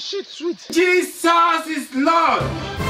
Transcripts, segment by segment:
shit sweet. Jesus is Lord.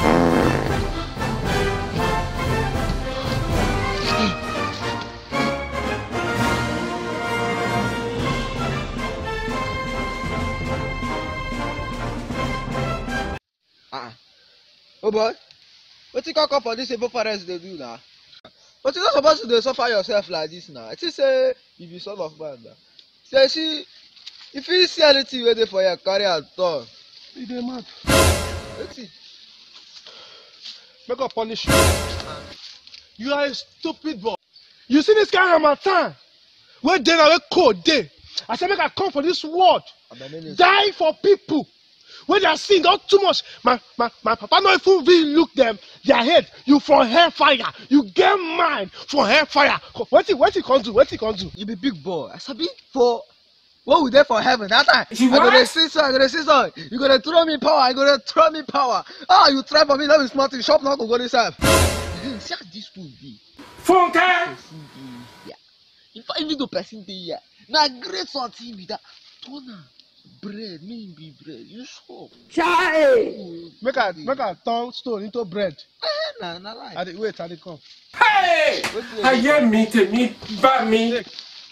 Oh boy, what you come for this evil forest they do now? But you're not supposed to suffer yourself like this now. I just say if you son of man now. Say see, if you see anything waiting for you, carry out all. You dey mad. Let's see. Make God punish you. You are a stupid boy. You see this kind of matter? Where dey na where cold dey. I say make I come for this world. Die for people. When they are seeing not too much, my papa no even really look them their head. You for hellfire. You get mine for hellfire. What he can't do? What he can't do? You be big boy. I sabi for what we there for heaven that time. I gonna see so. You gonna throw me power. You gonna throw me power. Ah, you try for me. Let me smart in shop now. Go this self. See how this food be. Funke. Yeah. If I need to person dey here, na great something be that. Tona. Bread, me be bread. You sure? Chai! Make a turn stone into bread. Nah, like. Wait, I come. Hey! I hear me to me, but me.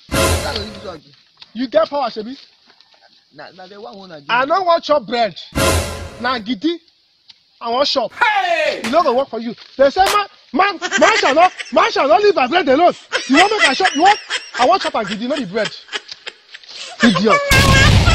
You get power, Shebi? Nah, the one again. I don't want your bread. Nah, giddy. I want shop. Hey! You not gonna work for you. They say man shall not leave my bread alone. You want make a shop? You want? I want shop and giddy, not the bread. Idiot.